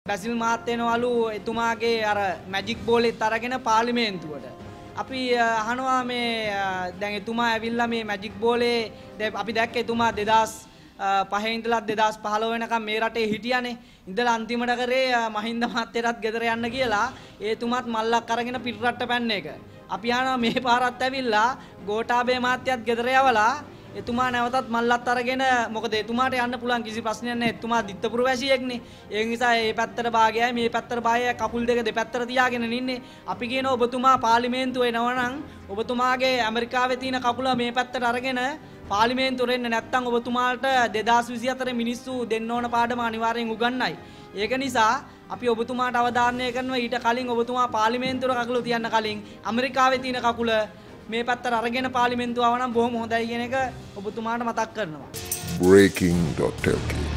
බැසිල් මහත්තයනවලු එතුමාගේ අර මැජික් බෝලෙත් අරගෙන පාර්ලිමේන්තුවට. අපි අහනවා මේ දැන් එතුමා ඇවිල්ලා මේ මැජික් බෝලේ අපි දැක්ක එතුමා 2005 ඉඳලා 2015 වෙනකම් මේ රටේ හිටියානේ. ඉඳලා අන්තිමට කරේ මහින්ද මහත්තයටත් ගෙදර යන්න කියලා එතුමාත් මල්ලක් අරගෙන පිටරට පැන්න එක. අපි අහනවා මේ පාරත් ඇවිල්ලා ගෝඨාභය මහත්තයත් ගෙදර යවලා එතුමා නැවතත් මල්ලත් අරගෙන මොකද එතුමාට යන්න පුළුවන් කිසි ප්‍රශ්නයක් නැහැ. එතුමා දිත්තපුර වැසියෙක්නේ. ඒ නිසා මේ පැත්තට භාගයයි මේ පැත්තට භාගයයි කකුල් දෙක දෙපැත්තට තියාගෙන ඉන්නේ. අපි කියනවා ඔබතුමා පාර්ලිමේන්තුවේ එනවනම් ඔබතුමාගේ ඇමරිකාවේ තියෙන කකුල මේ පැත්තට අරගෙන පාර්ලිමේන්තුවට එන්න නැත්නම් ඔබතුමාට 2024 මිනිස්සු දෙන්න ඕන පාඩම අනිවාර්යෙන් උගන්වයි. ඒක නිසා අපි ඔබතුමාට අවධාරණය කරනවා ඊට කලින් ඔබතුමා පාර්ලිමේන්තුවේ කකුල තියන්න කලින් ඇමරිකාවේ තියෙන කකුල මේ පැත්තට අරගෙන පාර්ලිමේන්තුව ආව නම් බොහොම හොඳයි කියන එක ඔබතුමාට මතක් කරනවා. breaking.lk